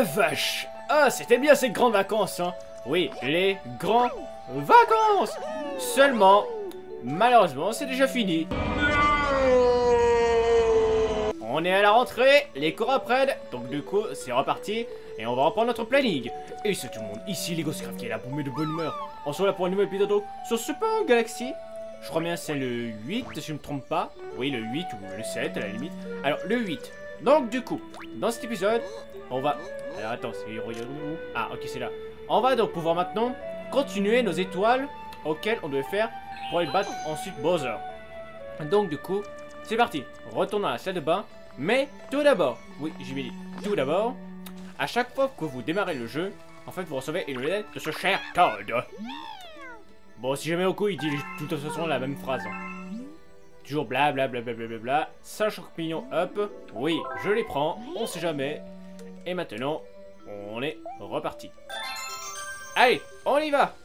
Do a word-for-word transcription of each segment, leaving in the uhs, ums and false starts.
vache! Ah, c'était bien ces grandes vacances, hein! Oui, les grandes vacances! Seulement, malheureusement, c'est déjà fini. On est à la rentrée, les cours apprennent, donc du coup, c'est reparti, et on va reprendre notre planning. Et c'est tout le monde ici, les Ghostcraft, qui est là pour mettre de bonne humeur. On se retrouve là pour un nouvel épisode donc, sur Super Galaxy. Je crois bien c'est le huit, si je ne me trompe pas. Oui, le huit ou le sept à la limite. Alors, le huit. Donc, du coup, dans cet épisode, on va... Alors, attends, c'est... Ah, ok, c'est là. On va donc pouvoir maintenant continuer nos étoiles auxquelles on devait faire pour aller battre ensuite Bowser. Donc, du coup, c'est parti. Retournons à la salle de bain. Mais, tout d'abord, oui, j'ai bien dit, tout d'abord, à chaque fois que vous démarrez le jeu, en fait, vous recevez une lettre de ce cher Toad. Bon, si jamais au coup, il dit de toute façon la même phrase. Hein. Toujours bla bla bla bla bla bla bla. cinq champignons up. Oui, je les prends, on sait jamais. Et maintenant, on est reparti. Allez, on y va.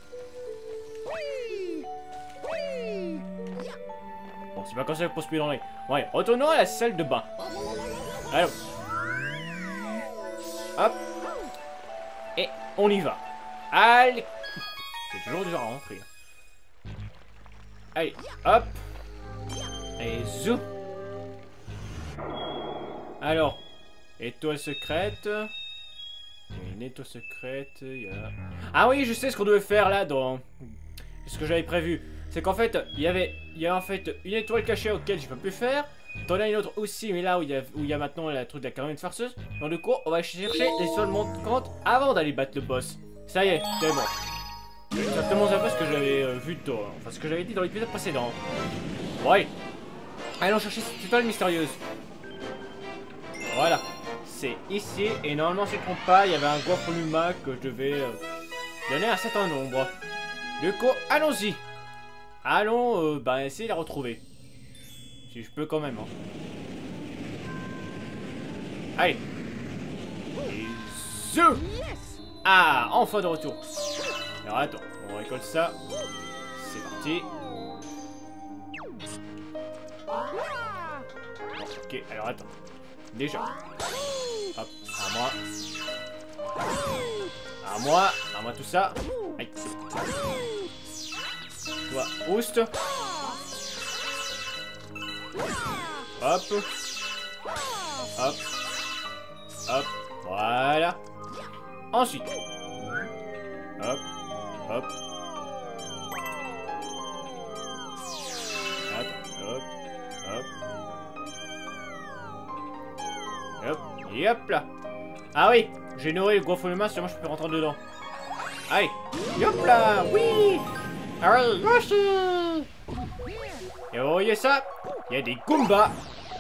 Bon, c'est pas comme ça pour se dans les... Ouais, retournons à la salle de bain. Alors. Hop. Et on y va. Allez. C'est toujours dur à rentrer. Allez, hop. Et zou. Alors, étoile secrète. Il y a une étoile secrète. Il y a... Ah oui, je sais ce qu'on devait faire là dans... Ce que j'avais prévu. C'est qu'en fait, il y avait... Il y a en fait une étoile cachée auquel je peux plus faire. T'en as une autre aussi, mais là où il y a, où il y a maintenant la truc de la caramel farceuse. Donc du coup, on va chercher les étoiles montantes avant d'aller battre le boss. Ça y est, c'est bon. C'est exactement un peu ce que j'avais euh, vu de toi. Hein. Enfin, ce que j'avais dit dans l'épisode précédent. Ouais. Allons chercher cette étoile mystérieuse. Voilà. C'est ici. Et normalement, si je ne me trompe pas, il y avait un Goifreluma que je devais euh, donner un certain nombre. Du coup, allons-y. Allons euh, bah, essayer de la retrouver. Si je peux quand même. Hein. Allez. Et zou. Ah, enfin de retour. Alors attends, on récolte ça. C'est parti. Bon, ok, alors attends. Déjà. Hop, à moi. À moi, à moi tout ça. Aïe. Toi, oust. Hop. Hop. Hop. Voilà. Ensuite. Hop. Hop. Attends. Hop. Hop. Hop. Et hop là. Ah oui. J'ai nourri le Goifreluma, sûrement je peux rentrer dedans. Allez. Hop là. Oui. Allez, Yoshi. Et vous voyez ça? Il y a des Goombas.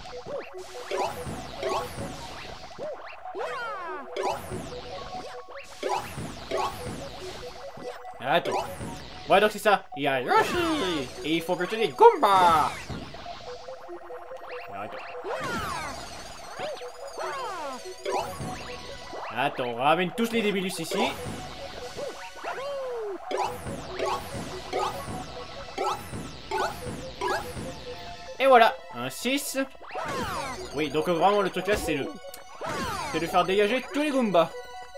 Attends. Ouais, donc c'est ça. Il y a Yoshi. Et il faut buter les Goombas. Attends. Attends, on ramène tous les débilus ici. Et voilà, un six. Oui, donc vraiment le truc là c'est le... C'est de faire dégager tous les Goombas.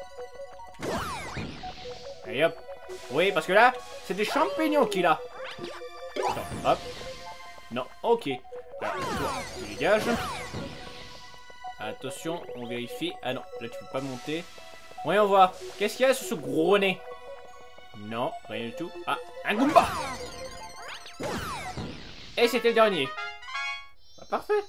Allez hop. Oui, parce que là, c'est des champignons qu'il a. Attends, hop. Non, ok. Là, toi, tu dégages. Attention, on vérifie. Ah non, là tu peux pas monter. Voyons voir. Qu'est-ce qu'il y a sur ce gros nez? Non, rien du tout. Ah, un Goomba. Et c'était le dernier. Bah, parfait.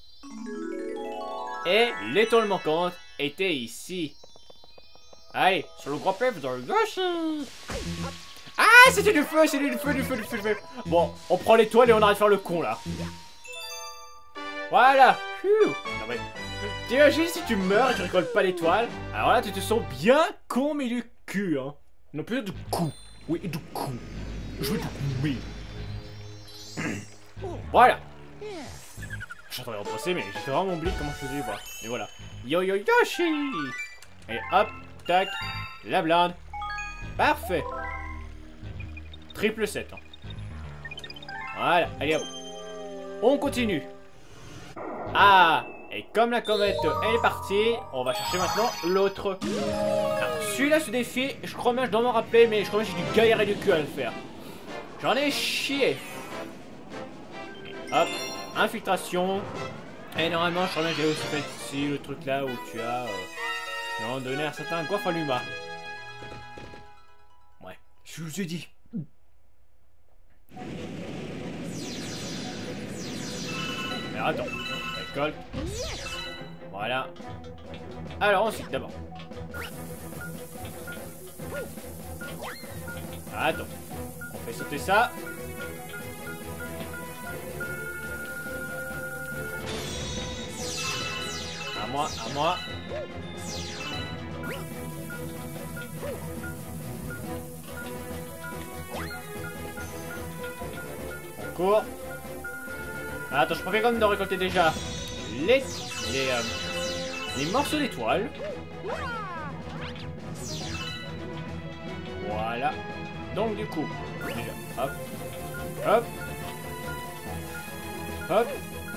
Et l'étoile manquante était ici. Allez, sur le grand peuple dans le Yoshi. Ah, c'était du feu, c'était du feu, du feu, du feu, du feu. Bon, on prend l'étoile et on arrête de faire le con là. Voilà. Non mais, t'imagines si tu meurs et tu récoltes pas l'étoile. Alors là, tu te sens bien con mais du cul, hein. Non, plus du coup. Oui, du coup. Je veux du coup, oui. Voilà. Je suis en train de repenser, mais j'étais vraiment oublié comment je faisais les bras. Et voilà. Yo yo Yoshi. Et hop, tac, la blinde. Parfait. Triple sept. Hein. Voilà, allez hop. On continue. Ah, Et comme la comète elle est partie, on va chercher maintenant l'autre. Celui-là, ce défi, je crois bien, je dois m'en rappeler, mais je crois bien que j'ai dû galérer du cul à le faire. J'en ai chié. Et hop, infiltration. Et normalement, je crois bien que j'ai aussi fait ici le truc là où tu as euh, non, donné un certain Guafaluma. Ouais, je vous ai dit. Mais attends, récolte. Voilà. Alors ensuite, d'abord. Attends, on fait sauter ça. À moi, à moi. On court. Attends, je préfère quand même de récolter déjà les, les, euh, les morceaux d'étoiles. Voilà. Donc du coup, déjà, hop, hop, hop.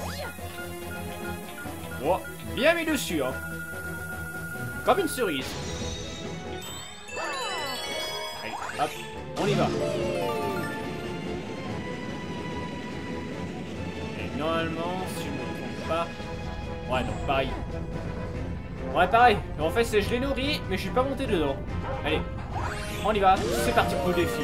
Oh, bien mis dessus, hein. Comme une cerise. Allez, hop, on y va. Et normalement, si je ne me trompe pas... Ouais, donc pareil. Ouais, pareil. En fait, c'est je l'ai nourri, mais je suis pas monté dedans. Allez, on y va. C'est parti pour le défi.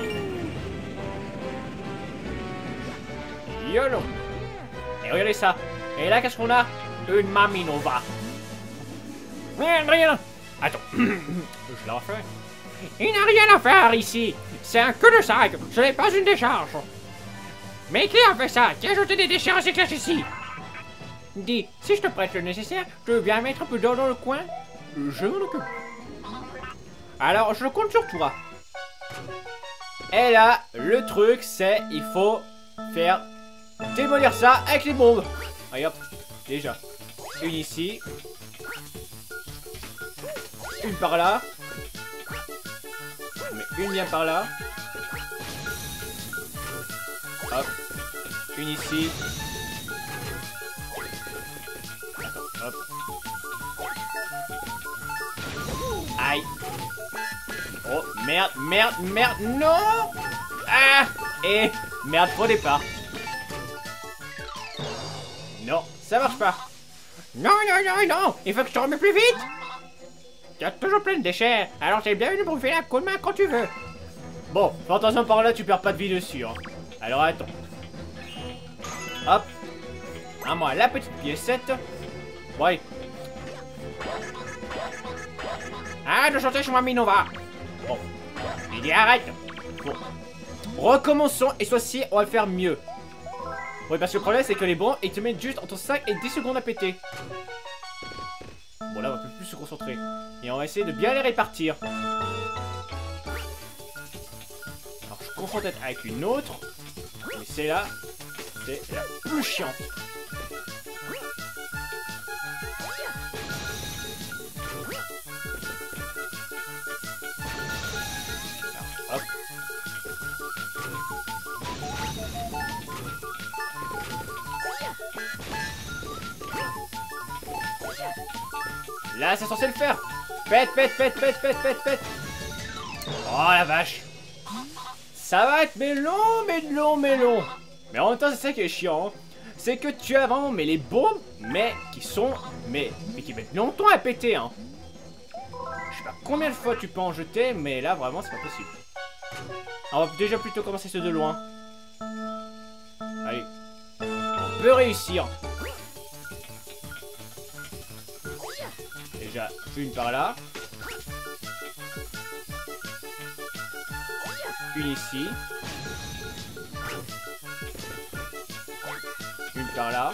YOLO. Et regardez ça. Et là, qu'est-ce qu'on a? Une Maminova. Rien, rien. Attends. Je la refais. Il n'a rien à faire ici. C'est un cul-de-sac. Ce n'est pas une décharge. Mais qui a fait ça? Qui a jeté des déchets recyclages ici? Dis, si je te prête le nécessaire, tu veux bien mettre un peu d'eau dans le coin? Je m'en occupe. Alors, je compte sur toi. Et là, le truc, c'est il faut faire démolir ça avec les bombes. Allez hop, déjà. Une ici. Une par là. On met une bien par là. Hop. Une ici. Attends, hop. Aïe. Oh, merde, merde, merde, non. Ah. Et merde, faux départ. Non, ça marche pas. Non, non, non, non. Il faut que je te remette plus vite. Tu as toujours plein de déchets. Alors t'es bien venu bouffer la coup de main quand tu veux. Bon, fais attention par là, tu perds pas de vie dessus. Hein. Alors attends. Hop. À moi, la petite piécette. Ouais. Arrête de chanter sur ma Minova. Bon. Il dit arrête. Bon. Recommençons et soit-ci, on va le faire mieux. Oui, parce que le problème, c'est que les bons, ils te mettent juste entre cinq et dix secondes à péter. Bon, là, on va plus se concentrer. Et on va essayer de bien les répartir. Alors, je confonds peut-être avec une autre. Mais c'est là, c'est la plus chiante. Alors, hop. Là, c'est censé le faire. Pète, pète, pète, pète, pète, pète, pète. Oh la vache. Ça va être mais long, mais long, mais long. Mais en même temps, c'est ça qui est chiant. Hein. C'est que tu as vraiment mais les bombes, mais qui sont, mais, mais qui mettent longtemps à péter. Hein. Je sais pas combien de fois tu peux en jeter, mais là, vraiment, c'est pas possible. On va déjà plutôt commencer ceux de loin. Allez. On peut réussir. Déjà, une par là. Une ici. Une par là.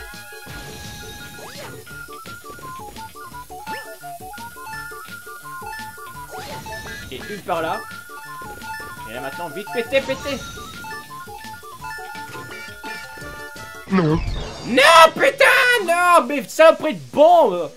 Et une par là. Et là maintenant, vite péter, péter. Non. Non, putain, non, mais saloperie de bombe.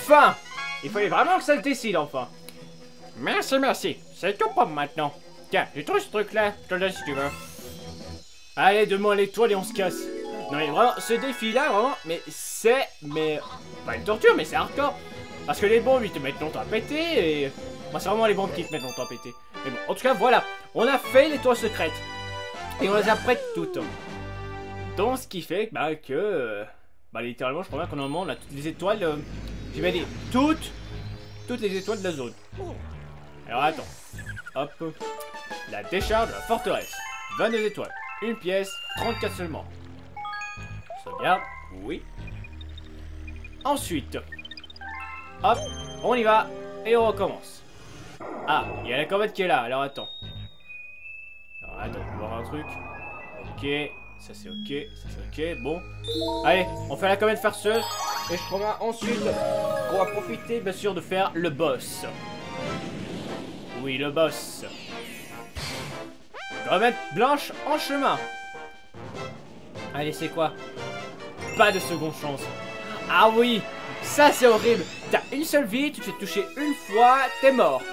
Enfin! Il fallait vraiment que ça le décide, enfin. Merci, merci. C'est tout pour maintenant. Tiens, j'ai trouvé ce truc-là. Je te le donne si tu veux. Allez, demande l'étoile et on se casse. Non, mais vraiment, ce défi-là, vraiment, mais c'est... Mais... Pas une torture, mais c'est hardcore. Parce que les bombes, ils te mettent longtemps à péter, et... Moi, c'est vraiment les bombes qui te mettent longtemps à péter. Mais bon, en tout cas, voilà. On a fait l'étoile secrète. Et on les a prêtes toutes. Donc, ce qui fait bah, que... Euh, bah, littéralement, je crois bien qu'en moment, on a toutes les étoiles... Euh, je vais dire, toutes... Toutes les étoiles de la zone. Alors, attends. Hop. La décharge de la forteresse. vingt-deux étoiles. Une pièce. trente-quatre seulement. Sauvegarde. Oui. Ensuite. Hop. On y va. Et on recommence. Ah, il y a la comète qui est là. Alors, attends. Alors, attends, on va voir un truc. Ok. Ça, c'est ok. Ça, c'est ok. Bon. Allez, on fait la comète farceuse. Et je crois ensuite qu'on va profiter, bien sûr, de faire le boss. Oui, le boss. Comète blanche en chemin. Allez, c'est quoi? Pas de seconde chance. Ah oui, ça c'est horrible. T'as une seule vie, tu te fais toucher une fois, t'es mort.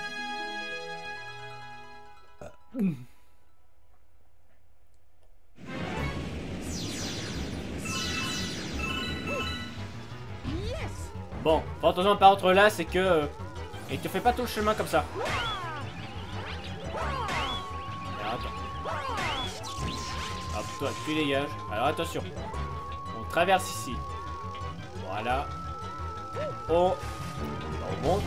Bon, attention par contre là, c'est que... Euh, il te fait pas tout le chemin comme ça. Alors attends. Hop, toi, tu dégages. Alors attention. On traverse ici. Voilà. On... On monte.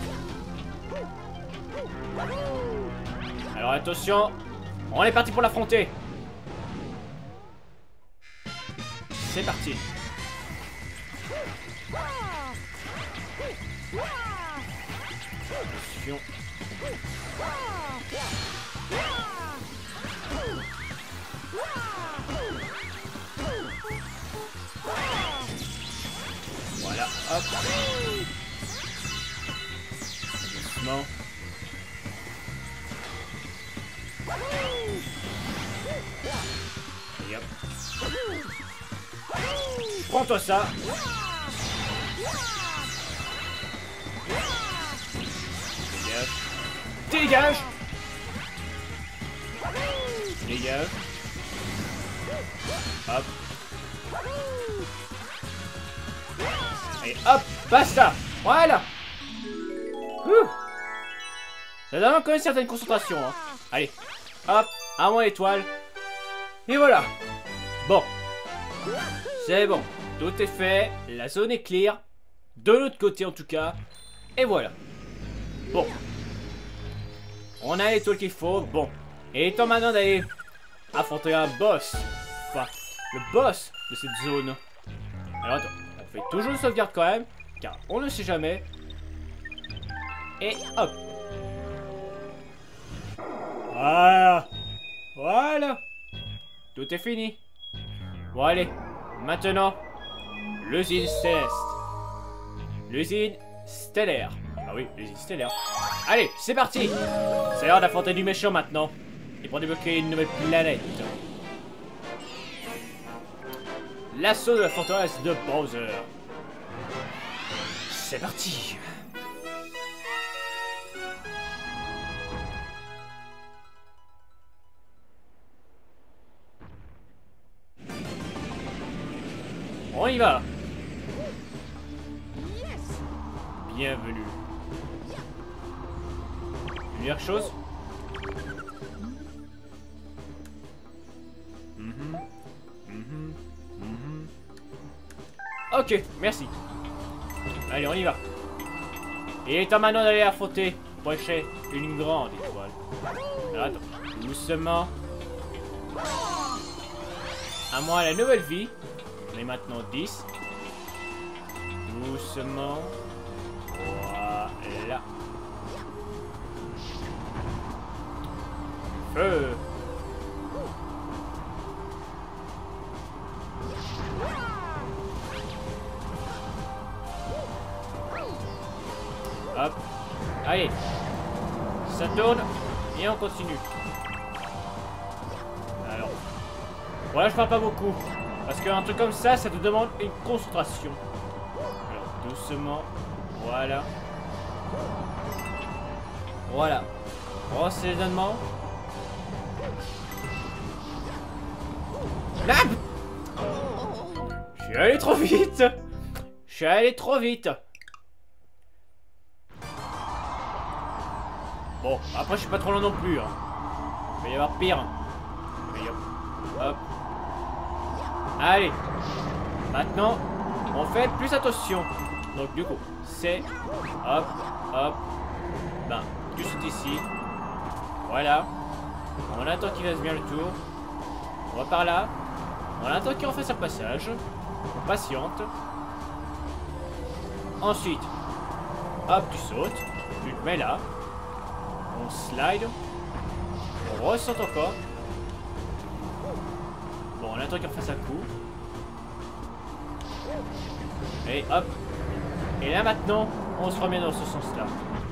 Alors attention. On est parti pour l'affronter. C'est parti. Attention. Voilà, hop. Doucement. Et hop. Prends-toi ça. Dégage. Dégage. Hop. Et hop, basta. Voilà. Ouh. Ça demande quand même une certaine concentration. Hein. Allez, hop, à moi l'étoile. Et voilà. Bon. C'est bon. Tout est fait. La zone est clear. De l'autre côté en tout cas. Et voilà. Bon. On a l'étoile qu'il faut. Bon. Et il est temps maintenant d'aller affronter un boss. Enfin, le boss de cette zone. Alors attends. On fait toujours une sauvegarde quand même. Car on ne sait jamais. Et hop. Voilà. Voilà. Tout est fini. Bon allez. Maintenant. L'usine céleste. L'usine stellaire. Ah oui, l'usine stellaire. Allez, c'est parti. C'est l'heure d'affronter du méchant maintenant. Et pour débloquer une nouvelle planète. L'assaut de la forteresse de Bowser. C'est parti. On y va. Bienvenue. Première chose. Mm-hmm. Mm-hmm. Mm-hmm. Ok, merci. Allez, on y va. Et il est temps maintenant d'aller affronter, prochain, une grande étoile. Alors attends, doucement. À moi la nouvelle vie. On est maintenant dix. Doucement. Voilà. Feu. Hop. Allez. Ça tourne. Et on continue. Alors. Voilà, je parle pas beaucoup. Parce qu'un truc comme ça, ça te demande une concentration. Alors, doucement. Voilà. Voilà. Procédement. Là. Je suis allé trop vite. Je suis allé trop vite. Bon, après je suis pas trop loin non plus. Hein. Il va y avoir pire. Allez, hop. Hop. Allez. Maintenant, on fait plus attention. Donc du coup, c'est hop, hop. Ben, juste ici. Voilà. On attend qu'il fasse bien le tour. On va par là. On attend qu'il refasse un passage. On patiente. Ensuite, hop, tu sautes. Tu te mets là. On slide. On ressort encore. Bon, on attend qu'il refasse un coup. Et hop. Et là maintenant, on se remet dans ce sens-là.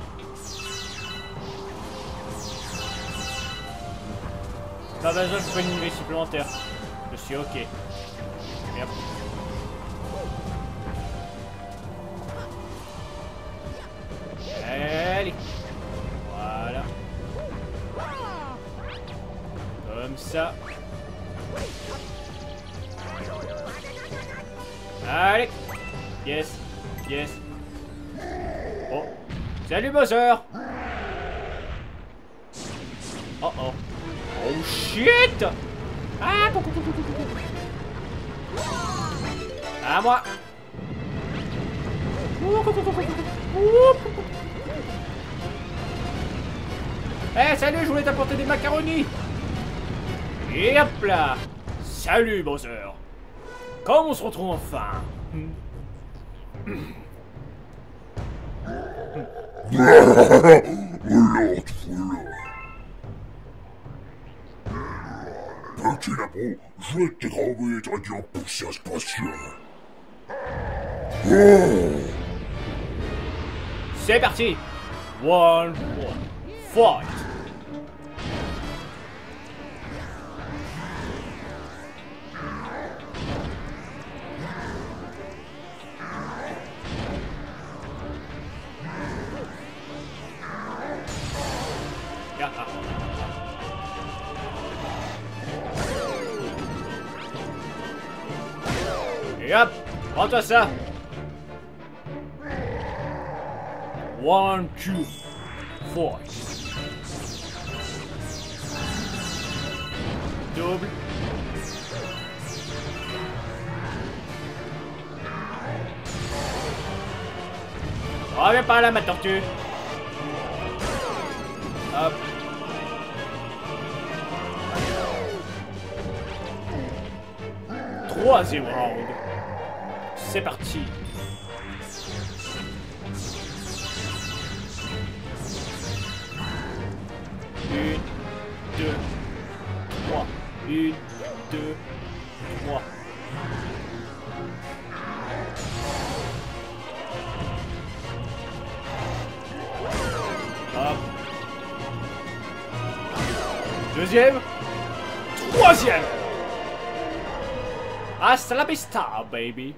Pas besoin de faire une unité supplémentaire. Je suis ok. Et hop. Allez. Voilà. Comme ça. Allez. Yes. Yes. Oh. Salut Bowser. Oh oh. Oh shit. Ah. À moi. Eh hey, salut, je voulais t'apporter des macaronis. Et hop là. Salut Bowser. Comme on se retrouve enfin. Petit lapin, je vais t'égraver ta vie en poussière spatiale. Oh. C'est parti. One, one, fight. Et hop, prends-toi ça. One, two, four. Double. Reviens par là, ma tortue. Hop. Troisième round. C'est parti. Une, deux, trois. Une, deux, trois. Hop. Deuxième. Troisième. Hasta la vista, baby.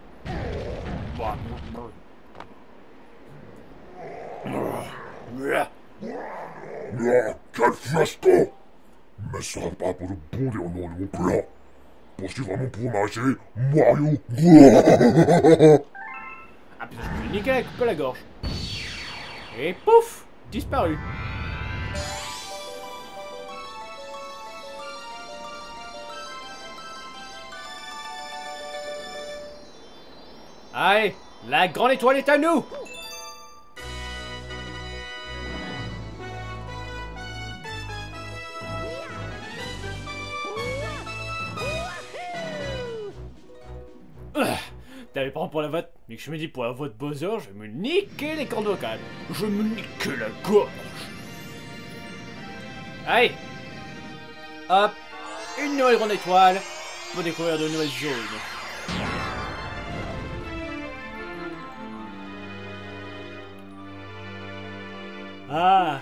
Quel fiasco! Mais ce sera pas pour le bon déroulement de mon plan. Poursuis vraiment pour manger Mario. Ah putain, je me suis niqué la coupe à la gorge. Et pouf, disparu. Allez, la grande étoile est à nous. T'avais pas pour la vote, mais que je me dis pour la vote Bowser, je vais me niquer les cordes vocales. Je vais me niquer la gorge. Allez. Hop. Une nouvelle grande étoile pour découvrir de nouvelles zones. Ah.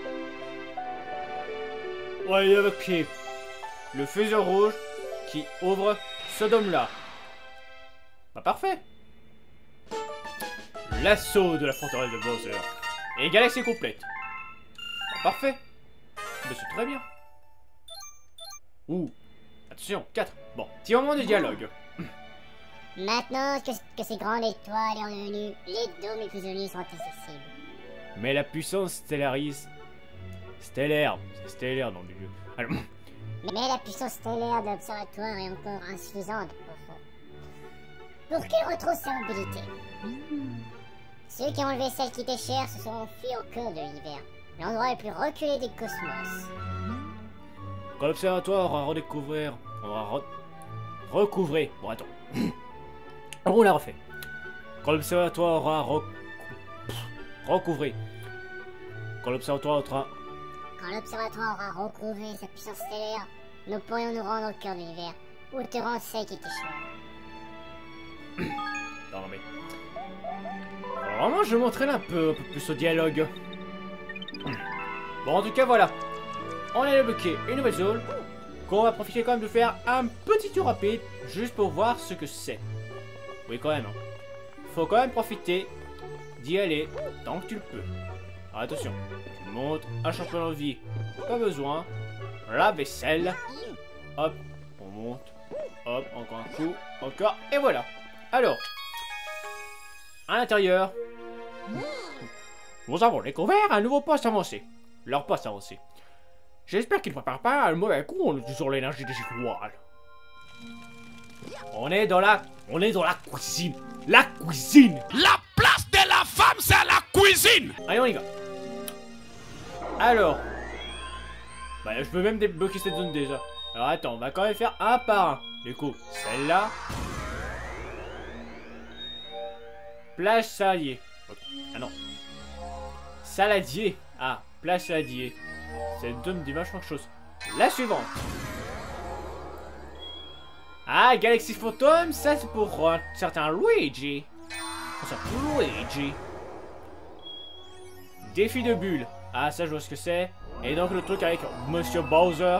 Ouais, ok. Le fuseau rouge qui ouvre ce dôme-là. Bah parfait. l'assaut de la forteresse de Bowser. Et galaxie complète. Bon, parfait. Mais c'est très bien. Ouh. Attention, quatre. Bon, petit moment de dialogue. Maintenant que, que ces grandes étoiles sont devenues, les dômes les plus jolis sont accessibles. Mais la puissance stellarise... Stellaire. C'est stellaire, nom du dieu. Alors... Mais la puissance stellaire de l'observatoire est encore insuffisante pour, pour qu'il retrouve sa mobilité. Ceux qui ont enlevé celle qui était chère se sont enfuis au cœur de l'univers, l'endroit le plus reculé des cosmos. Quand l'observatoire aura redécouvert... On aura re... recouvrer... Bon, attends. On l'a refait. Quand l'observatoire aura rec... recouvré. Quand l'observatoire aura... Quand l'observatoire aura recouvré sa puissance stellaire, nous pourrions nous rendre au cœur de l'univers, ou te rendre celle qui était chère. Non mais... Alors, vraiment, je m'entraîne un peu, un peu plus au dialogue. Bon, en tout cas, voilà. On a débloqué une nouvelle zone. Qu'on va profiter quand même de faire un petit tour rapide, juste pour voir ce que c'est. Oui, quand même. Hein. Faut quand même profiter d'y aller tant que tu le peux. Alors, attention, tu montes un champion de vie. Pas besoin. La vaisselle. Hop, on monte. Hop, encore un coup. Encore. Et voilà. Alors, à l'intérieur, nous avons découvert un nouveau poste avancé. Leur poste avancé. J'espère qu'ils ne préparent pas un mauvais coup en utilisant l'énergie des étoiles. On est dans la... On est dans la cuisine. La cuisine. La place de la femme, c'est la cuisine. Allez, on y va. Alors. Bah, je peux même débloquer cette zone déjà. Alors, attends, on va quand même faire un par un. Du coup, celle-là. Plage saladier. Ah non. Saladier. Ah, plage saladier. Ça donne des vachement de choses. La suivante. Ah, Galaxy Phantom, ça c'est pour un certain Luigi. Ça, Luigi. Défi de bulle. Ah, ça je vois ce que c'est. Et donc le truc avec Monsieur Bowser.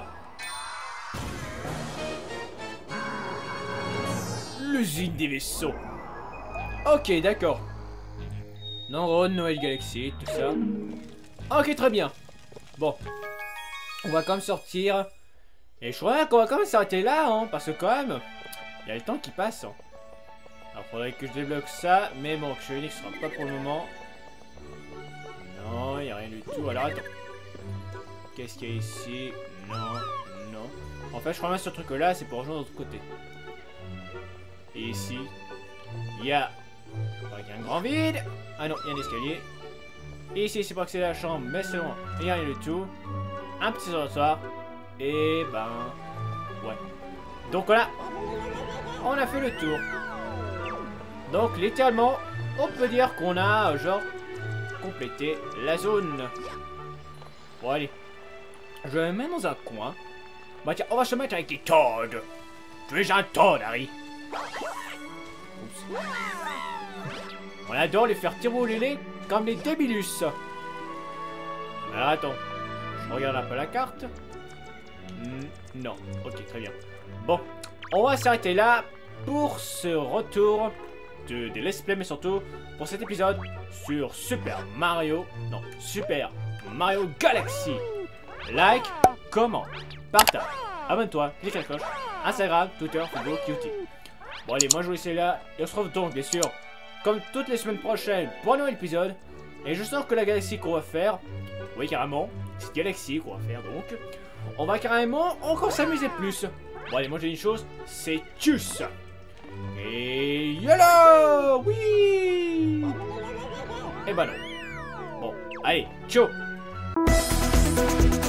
L'usine des vaisseaux. Ok, d'accord. Non, Noël Galaxy, tout ça. Ok, très bien. Bon. On va quand même sortir. Et je crois qu'on va quand même s'arrêter là, hein, parce que quand même, il y a le temps qui passe. Hein. Alors, faudrait que je débloque ça, mais bon, que je unique, ce sera pas pour le moment. Non, il n'y a rien du tout. Alors, attends. Qu'est-ce qu'il y a ici? Non, non. En fait, je crois même ce truc-là, c'est pour rejoindre l'autre côté. Et ici, il y a... il y a un grand vide. Ah non, il y a un escalier. Et ici, c'est pour accéder à la chambre, mais c'est bon. Il n'y a rien du tout. Un petit trottoir. Et ben... ouais. Donc voilà. On a fait le tour. Donc, littéralement, on peut dire qu'on a, genre, complété la zone. Bon, allez. Je vais me mettre dans un coin. Bah tiens, on va se mettre avec les Toads. Tu es un Toad, Harry. Oups. On adore les faire tirer comme les débilus. Alors attends. Je regarde un peu la carte. Mm, non. Ok, très bien. Bon. On va s'arrêter là pour ce retour de, de let's play, mais surtout pour cet épisode sur Super Mario. Non, Super Mario Galaxy. Like, comment, partage, abonne-toi, clique la cloche, Instagram, Twitter, Facebook, YouTube. Bon allez, moi je vous laisse là, et on se retrouve donc bien sûr, comme toutes les semaines prochaines, pour un nouvel épisode. Et je sens que la galaxie qu'on va faire, oui carrément, cette galaxie qu'on va faire donc, on va carrément encore s'amuser plus. Bon allez, moi j'ai une chose, c'est tchuss. Et YOLO. Oui. Et bah non. Bon, allez, ciao.